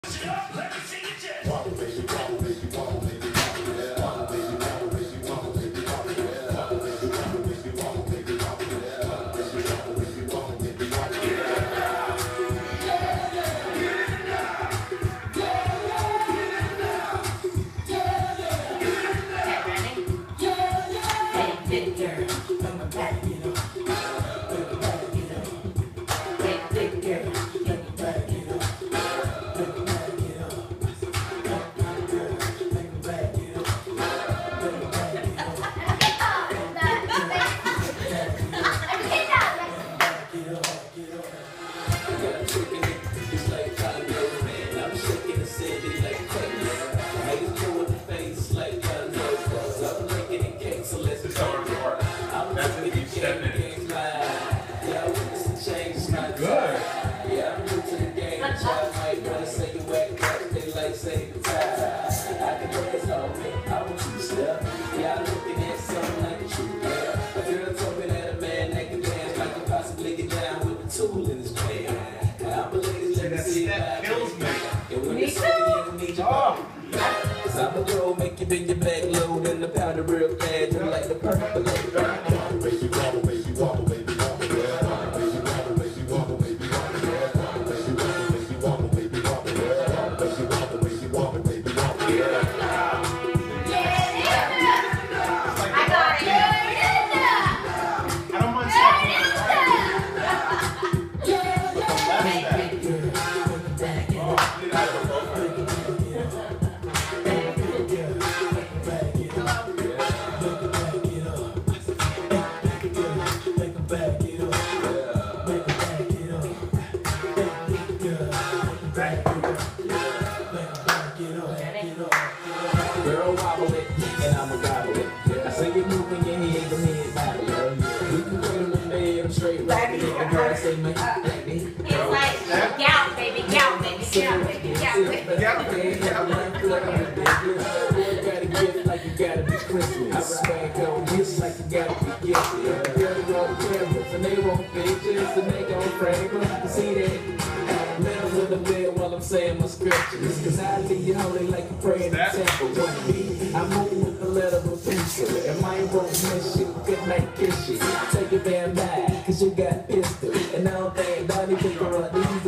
That kills me. I'm a roll, make you bend your back load and the powder real bad, just like the purple. Baby wobble, baby wobble, baby wobble, baby wobble, baby wobble, baby wobble, baby wobble, baby wobble, baby wobble, baby wobble, baby wobble. I got it. I don't mind talking. Girl, wobble it, and I'ma gobble it. I say you moving your head, come head bobble it. We can put them in bed, I'm straight rocking it. The girl say, make it baby. It's like, gout, baby, gout, baby, gout, baby, gout, baby. You gotta gift like you gotta be Christmas. I swag on gifts like you gotta be gifted. Girl, roll cameras, and they want pictures, and they gon' frame them. See that? Middle of the bed while I'm saying my scriptures. Cause I leave you holy like you pray in the temple. One beat, I move with the letter of pencil. If I won't miss you, good night kiss you. Take your band back, cause you got pistol. And I don't think Donnie pick her up these